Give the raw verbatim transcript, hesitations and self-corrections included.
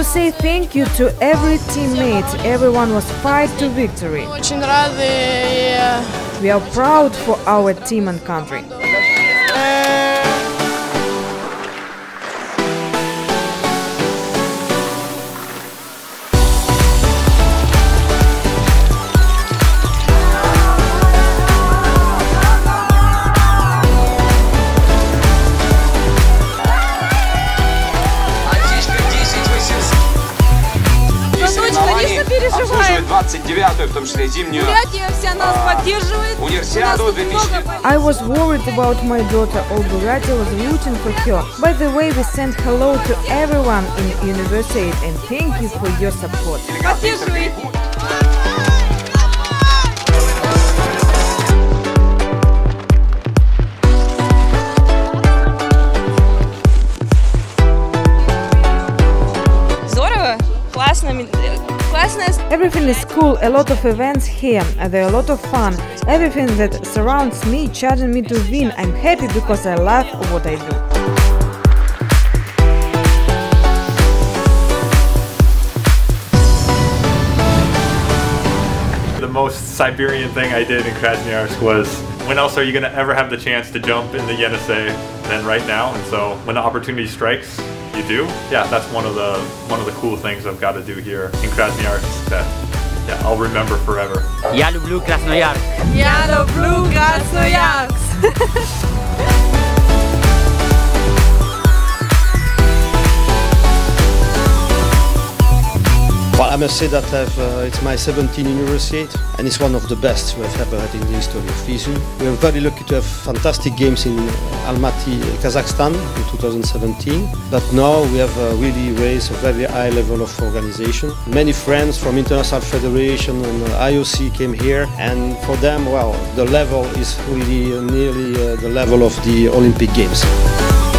say thank you to every teammate. Everyone was fight to victory. We are proud for our team and country. Обслуживает двадцать девятую, в том числе зимнюю универсиаду две тысячи. I was worried about my daughter. All Buryatia was rooting for her. By the way, we send hello to everyone in university and thank you for your support. Здорово, классно. Everything is cool, a lot of events here, they're a lot of fun. Everything that surrounds me, charging me to win. I'm happy because I love what I do. The most Siberian thing I did in Krasnoyarsk was, when else are you going to ever have the chance to jump in the Yenisei than right now? And so when the opportunity strikes, you do. Yeah, that's one of the one of the cool things I've got to do here in Krasnoyarsk that yeah, I'll remember forever. Я люблю Красноярск. Я люблю Красноярск. Well, I must say that I've, uh, it's my seventeenth universiade and it's one of the best we've ever had in the history of FISU. We are very lucky to have fantastic games in Almaty, Kazakhstan in two thousand seventeen. But now we have uh, really raised a very high level of organization. Many friends from International Federation and uh, I O C came here, and for them, well, the level is really uh, nearly uh, the level of the Olympic Games.